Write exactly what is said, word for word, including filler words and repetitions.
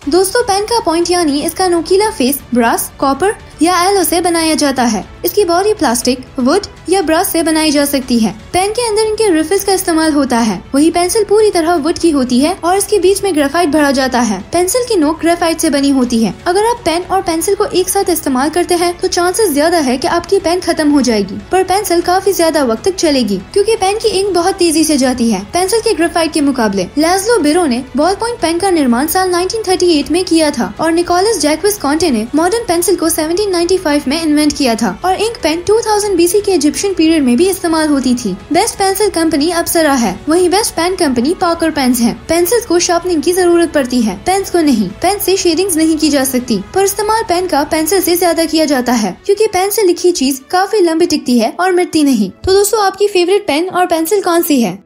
दोस्तों पेन का पॉइंट यानी इसका नोकीला फेस ब्रास, कॉपर या एलो से बनाया जाता है। इसकी बॉडी प्लास्टिक, वुड या ब्रास से बनाई जा सकती है। पेन के अंदर इनके रिफिल्स का इस्तेमाल होता है। वही पेंसिल पूरी तरह वुड की होती है और इसके बीच में ग्रेफाइट भरा जाता है। पेंसिल की नोक ग्रेफाइट से बनी होती है। अगर आप पेन और पेंसिल को एक साथ इस्तेमाल करते हैं तो चांसेस ज्यादा है कि आपकी पेन खत्म हो जाएगी, पर पेंसिल काफी ज्यादा वक्त तक चलेगी क्योंकि पेन की इंक बहुत तेजी से जाती है पेंसिल के ग्रेफाइट के मुकाबले। लाज़लो बिरो ने बॉल पॉइंट पेन का निर्माण साल नाइनटीन थर्टी एट में किया था और निकोलस जैक्विस कॉन्टे ने मॉडर्न पेंसिल को सेवनटीन नाइंटी फाइव में इन्वेंट किया था और ink pen two thousand BC के इजिप्शियन पीरियड में भी इस्तेमाल होती थी। बेस्ट पेंसिल कंपनी अप्सरा है, वहीं best pen company Parker pens है। पेंसिल्स को शार्पनिंग की जरूरत पड़ती है, पेन्स को नहीं। पेन से शेडिंग्स नहीं की जा सकती, पर इस्तेमाल पेन का पेंसिल से ज्यादा किया जाता है क्योंकि पेन से लिखी चीज काफी लंबी टिकती है और मिटती नहीं। तो दोस्तों आपकी फेवरेट पेन और पेंसिल कौन सी है?